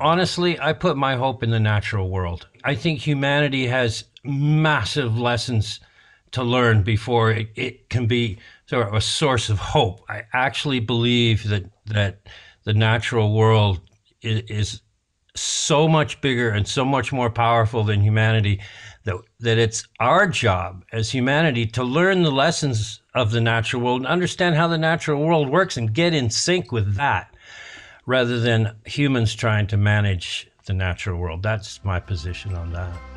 honestly, I put my hope in the natural world. I think humanity has massive lessons to learn before it can be sort of a source of hope. I actually believe that the natural world is so much bigger and so much more powerful than humanity that it's our job as humanity to learn the lessons of the natural world and understand how the natural world works and get in sync with that rather than humans trying to manage the natural world. That's my position on that.